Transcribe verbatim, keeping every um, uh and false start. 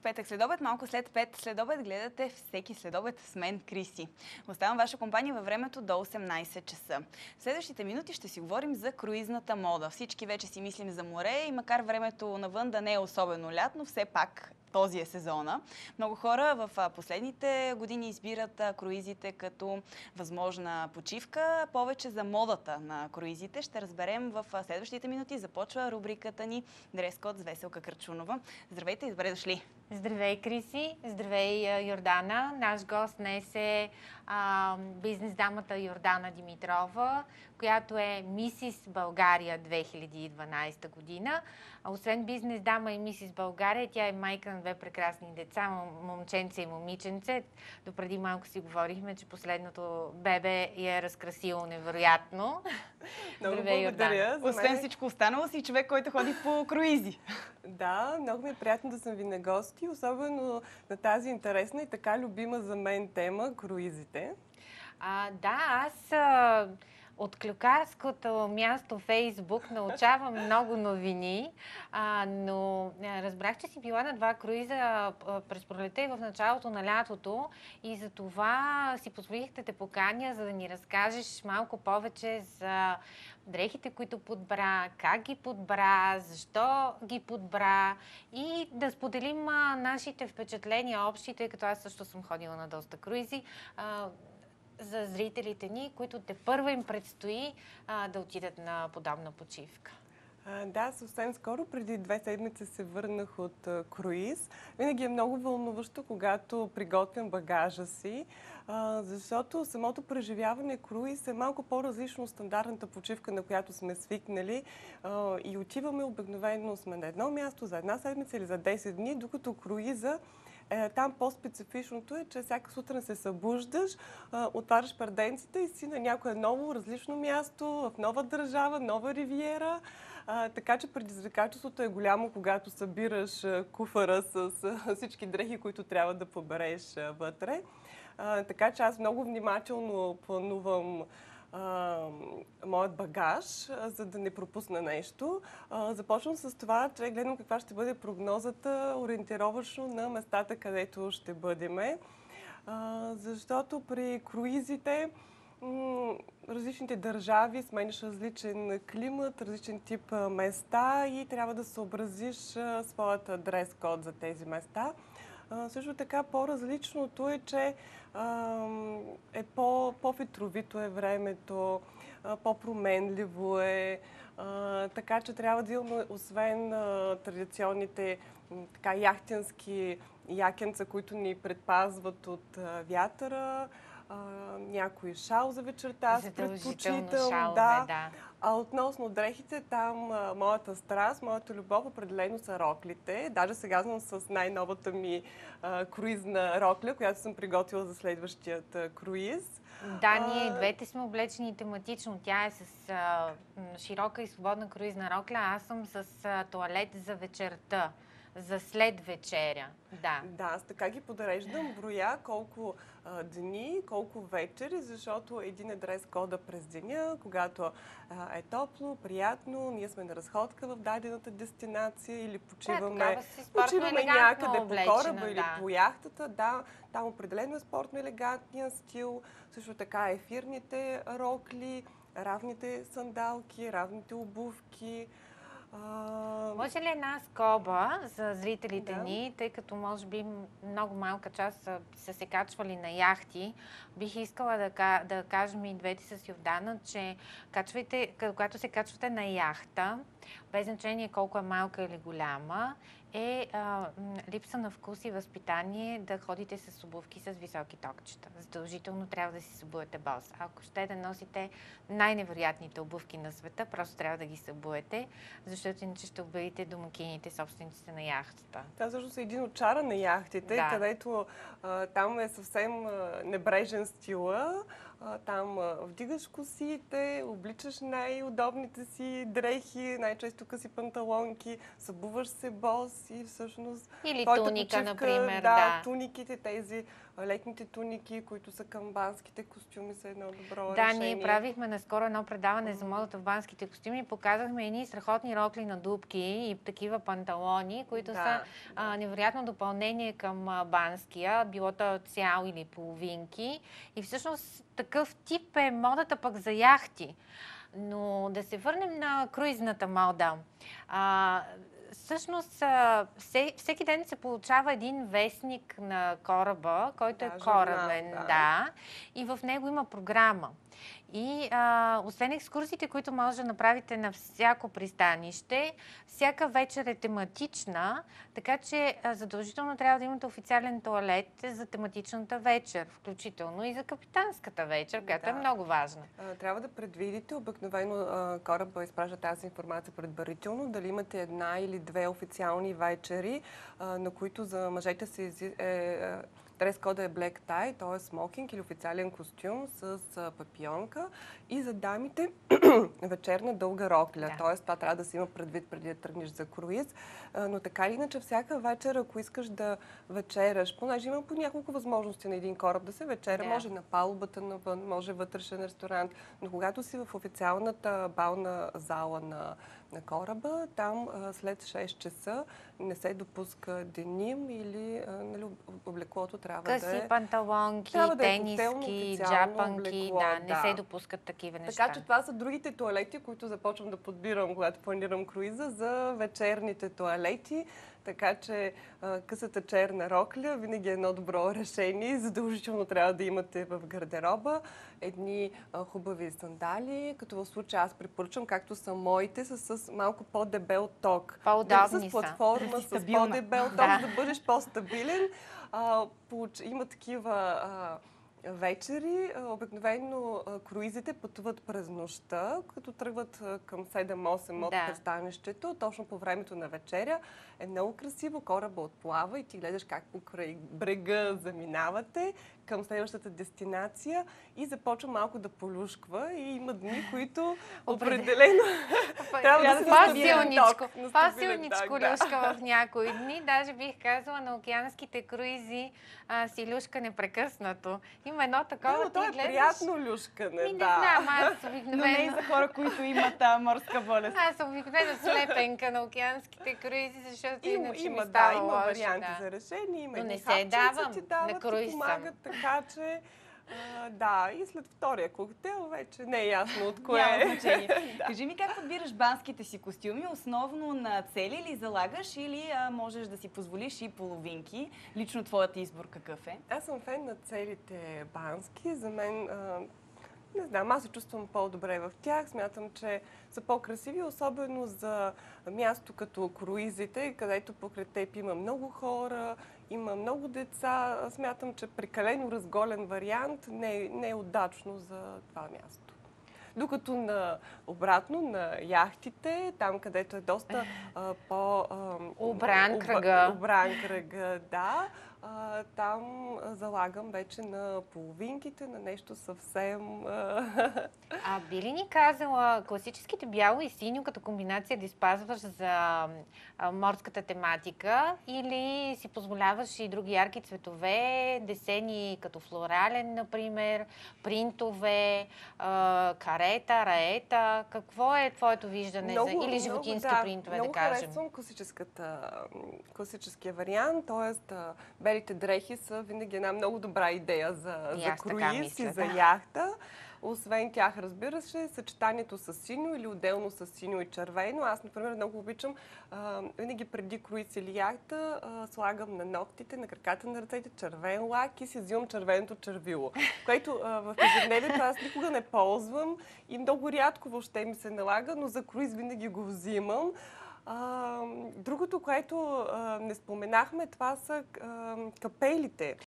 петък следобед, малко след пет следобед гледате всеки следобед с мен, Криси. Оставам ваша компания във времето до осемнайсет часа. В следващите минути ще си говорим за круизната мода. Всички вече си мислим за море и макар времето навън да не е особено лятно, все пак този е сезона. Много хора в последните години избират круизите като възможна почивка. Повече за модата на круизите ще разберем в следващите минути. Започва рубриката ни Дрес-код с Веселка Кръчунова. Здравейте и добре дошли! Здравей, Криси! Здравей, Йордана! Наш гост днес е а, бизнес дамата Йордана Димитрова, която е Мисис България две хиляди и дванайсета година. А освен бизнес дама и Мисис България, тя е майка на две прекрасни деца, момченце и момиченце. Допреди малко си говорихме, че последното бебе я е разкрасило невероятно. Много Здравей, благодаря. Йордана. Освен всичко останало си човек, който ходи по круизи. Да, много ми е приятно да съм ви на гости, особено на тази интересна и така любима за мен тема – круизите. А, да, аз а, от клюкарското място Фейсбук научавам много новини, а, но а, разбрах, че си била на два круиза а, през пролета и в началото на лятото и за това си позволих да те поканя, за да ни разкажеш малко повече за дрехите, които подбра, как ги подбра, защо ги подбра и да споделим а, нашите впечатления общи, тъй като аз също съм ходила на доста круизи, а, за зрителите ни, които тепърва им предстои а, да отидат на подобна почивка. А, да, съвсем скоро, преди две седмици се върнах от а, круиз. Винаги е много вълнуващо, когато приготвям багажа си, а, защото самото преживяване круиз е малко по-различно от стандартната почивка, на която сме свикнали а, и отиваме обикновено сме на едно място за една седмица или за десет дни, докато круиза Е, там по-специфичното е, че всяка сутрин се събуждаш, а, отваряш парденците и си на някое ново, различно място, в нова държава, нова ривиера. А, така че предизвикателството е голямо, когато събираш а, куфара с а, всички дрехи, които трябва да побереш а, вътре. А, така че аз много внимателно планувам Uh, моят багаж, uh, за да не пропусна нещо. Uh, започвам с това, че гледам каква ще бъде прогнозата ориентировъчно на местата, където ще бъдеме. Uh, защото при круизите м- различните държави сменяш различен климат, различен тип uh, места и трябва да съобразиш uh, своята дрес-код за тези места. Uh, също така по-различното е, че uh, е по- по-ветровито е времето, uh, по-променливо е, uh, така че трябва да имаме, освен uh, традиционните uh, така, яхтински якенца, които ни предпазват от uh, вятъра, uh, някой шал за вечерта, аз предпочитам. Шалове, да. да. А относно дрехите, там а, моята страст, моята любов определено са роклите. Даже сега съм с най-новата ми а, круизна рокля, която съм приготвила за следващият а, круиз. Да, ние и двете сме облечени тематично. Тя е с а, широка и свободна круизна рокля, а аз съм с а, тоалет за вечерта, за след вечеря. Да. Да, аз така ги подреждам, броя колко а, дни, колко вечери, защото един е дрес-кода през деня, когато а, е топло, приятно, ние сме на разходка в дадената дестинация или почиваме, да, почиваме някъде облечена, по кораба или да. по яхтата. Да, там определено е спортно елегантния стил, също така ефирните рокли, равните сандалки, равните обувки. Uh... Може ли една скоба за зрителите да. ни, тъй като може би много малка част са, са се качвали на яхти, бих искала да, да кажем и двете с Йордана, че качвайте, когато се качвате на яхта, без значение колко е малка или голяма, е а, липса на вкус и възпитание да ходите с обувки с високи токчета. Задължително трябва да си събуете бос. Ако ще да носите най-невероятните обувки на света, просто трябва да ги събуете, защото иначе ще обидите домакините, собствениците на яхтата. Това всъщност е един от чара на яхтите, да. където а, там е съвсем а, небрежен стила. А, там а, вдигаш косите, обличаш най-удобните си дрехи, най-често къси панталонки, събуваш се бос и всъщност... Или твоята туника, почивка, например. Да, да, туниките, тези летните туники, които са към банските костюми, са едно добро Да, решение. ние правихме наскоро едно предаване за модата в банските костюми и показахме едни страхотни рокли на дупки и такива панталони, които Да, са да. а, невероятно допълнение към а, банския, било то цял или половинки. И всъщност такъв тип е модата пък за яхти. Но да се върнем на круизната мода. А, Всъщност, а, все, всеки ден се получава един вестник на кораба, който Да, е журнал, корабен, да. да, и в него има програма. И а, освен екскурсиите, които може да направите на всяко пристанище, всяка вечер е тематична, така че а, задължително трябва да имате официален тоалет за тематичната вечер, включително и за капитанската вечер, която Да. е много важна. А, Трябва да предвидите, обикновено а, кораба изпраща тази информация предварително, дали имате една или две официални вечери, а, на които за мъжете се изи- е, дрес кода е black tie, т.е. смокинг или официален костюм с а, папионка, и за дамите вечерна дълга рокля. Да. Т.е. това трябва да се има предвид преди да тръгнеш за круиз. А, но така или иначе, всяка вечер, ако искаш да вечераш, понеже има по няколко възможности на един кораб да се вечеря, Да. може на палубата навън, може вътрешен ресторант, но когато си в официалната бална зала на, на кораба, там а, след шест часа не се допуска деним или а, нали, облеклото трябва Къси да е... панталонки, трябва да е хотелно, тениски, официално джапанки, облекло, да, не да. се допускат такива неща. Така че това са другите тоалети, които започвам да подбирам, когато планирам круиза, за вечерните тоалети. Така че а, късата черна рокля винаги е едно добро решение. Задължително трябва да имате в гардероба едни а, хубави сандали, като в случая аз препоръчвам, както са моите, са с малко по-дебел ток. По-удобни С са. платформа, Да си с стабилна. по-дебел ток, Да. да бъдеш по-стабилен. А, получ... Има такива... А, вечери. Обикновено круизите пътуват през нощта, като тръгват към седем-осем от Да. пристанището, точно по времето на вечеря. Е много красиво, кораба отплава и ти гледаш как покрай брега заминавате към следващата дестинация и започва малко да полюшква и има дни, които определено трябва да се По-силничко, на стабилен по-силничко ток, да. люшка в някои дни. Даже бих казала, на океанските круизи а, си люшка непрекъснато. Има едно такова, Да, но то ти е гледаш... приятно люшкане, Ми, не да. знам, аз Но не и обикновено... за хора, които имат а, морска болест. Аз съм обикновено слепенка на океанските круизи, защото Има, иначе има, ми да, става има лошо. варианти Да. за решение, има Но едни не се хапченца давам, ти на дават, круиз ти съм. помагат, така че а, да, и след втория коктейл вече не е ясно от кое Няма е. значение. Кажи ми как подбираш банските си костюми? Основно на цели ли залагаш или а, можеш да си позволиш и половинки? Лично твоят избор какъв е? Аз съм фен на целите бански. За мен, а, не знам, аз се чувствам по-добре в тях. Смятам, че са по-красиви, особено за място като круизите, където покрай теб има много хора, има много деца. Смятам, че прекалено разголен вариант не е, не е удачно за това място. Докато на обратно на яхтите, там където е доста а, по... А, Обран оба- кръга. Обран кръга, да. А, там а, залагам вече на половинките, на нещо съвсем... А, А би ли ни казала класическите бяло и синьо като комбинация да изпазваш за а, морската тематика или си позволяваш и други ярки цветове, десени като флорален, например, принтове, а, карета, раета? Какво е твоето виждане за или животински много, да, принтове, много да кажем? харесвам класическата, класическия вариант, т.е. белите дрехи са винаги една много добра идея за, И за аз така круиз мисля, и за да. яхта. Освен тях, разбира се, съчетанието с синьо или отделно с синьо и червено. Аз, например, много обичам а, винаги преди круиз или яхта а, слагам на ногтите, на краката на ръцете червен лак и си взимам червеното червило, което а, в ежедневието аз никога не ползвам и много рядко въобще ми се налага, но за круиз винаги го взимам. А, другото, което а, не споменахме, това са а, капелите.